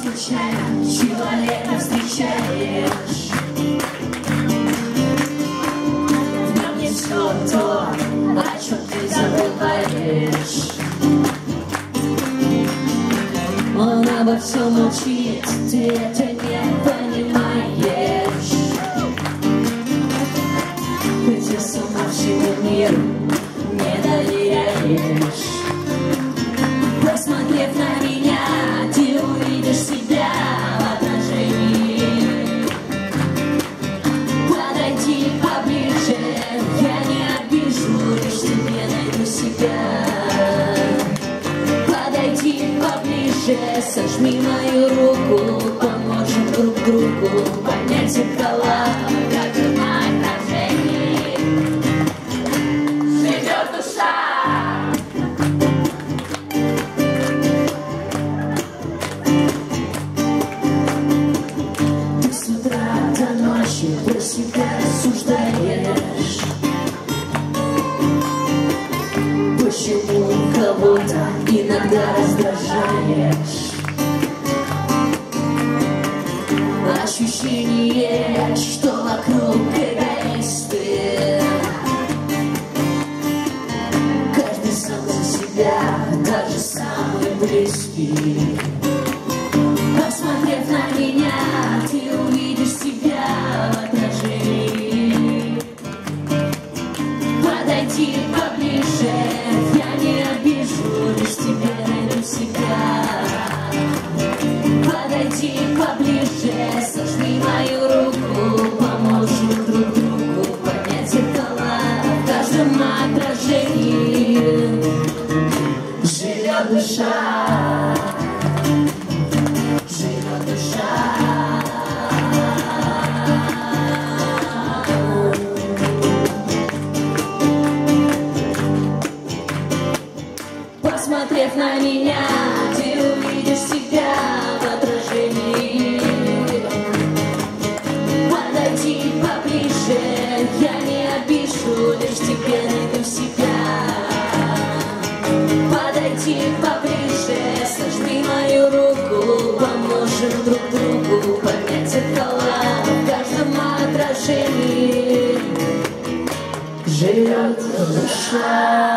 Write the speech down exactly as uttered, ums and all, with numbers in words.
случайно человека встречаешь, в нем не все то, о чем ты забываешь. Он обо всем молчит, ты это не понимаешь. Ты сама всему миру не доверяешь. Посмотрев на меня, ты увидишь себя в отражении. Подойди поближе, я не обижу, лишь тебе найду себя. Подойди поближе, сожми мою руку, поможем друг другу поднять зеркала, как же на отражении живет душа. Ты с утра до ночи про себя рассуждаешь. Почему кого-то иногда раздражаешь? Ощущение, что вокруг эгоисты. Каждый сам за себя, даже самый близкий. Посмотрев на меня, ты увидишь себя в отражении. Подойди поближе, я не обижу, лишь тебе найду себя. Подойди поближе, сожми мою руку, поможем друг другу поднять зеркала. В каждом отражении живет душа, живет душа. Посмотрев на меня, ты увидишь себя в отражении. Подойди поближе, я не обижу, лишь тебе найду себя. Подойди поближе, сожми мою руку, поможем друг другу поднять зеркала. В каждом отражении живет душа.